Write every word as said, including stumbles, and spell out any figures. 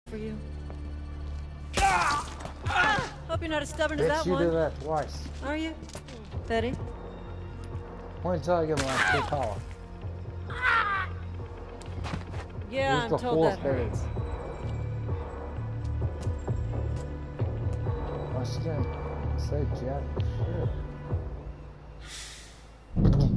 for you. Ah! Hope you're not as stubborn as that you one. do that twice. Are you? Betty? Wait until I get my two collar. Yeah, Here's I'm the told that fourth hurts. I shouldn't say jack shit.